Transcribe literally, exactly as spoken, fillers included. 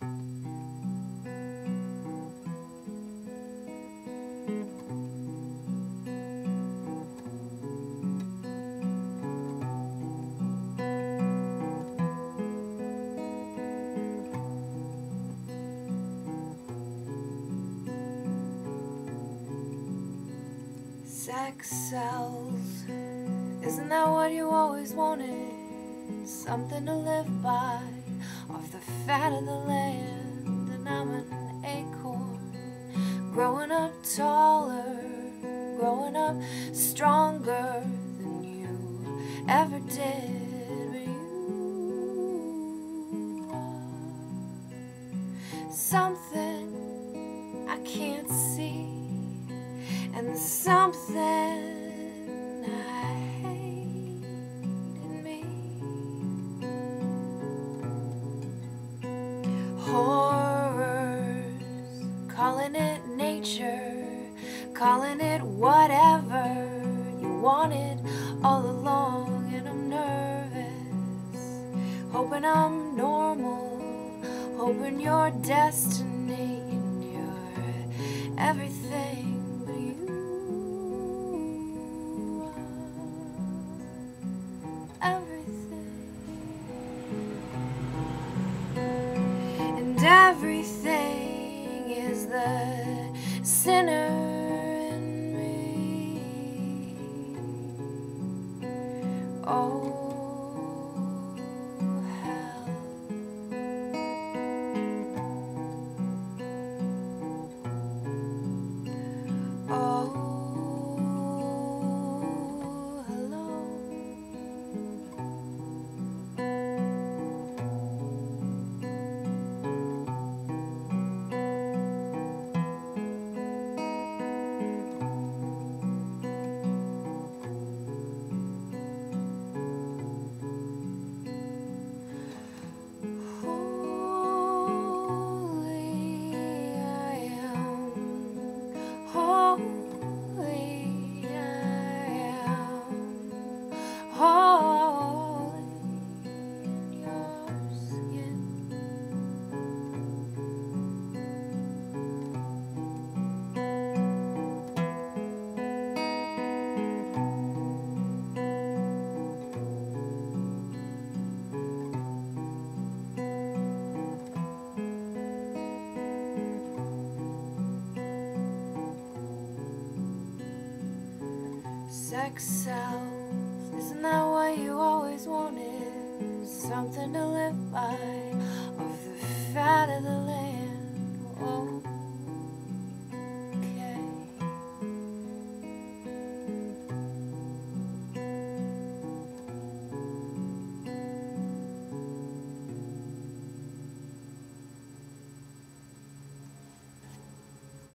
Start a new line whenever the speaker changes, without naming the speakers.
Sex sells, isn't that what you always wanted? Something to live by, off the fat of the land. And I'm an acorn, growing up taller, growing up stronger than you ever did. But you are something I can't see, and something I hate in me. Horrors, calling it nature, calling it whatever you wanted all along. And I'm nervous, hoping I'm normal, hoping you're destiny and you're everything. Everything is the sinner in me. Oh, hell. Oh, hello. Sex sells, isn't that what you always wanted? Something to live by, off the fat of the land.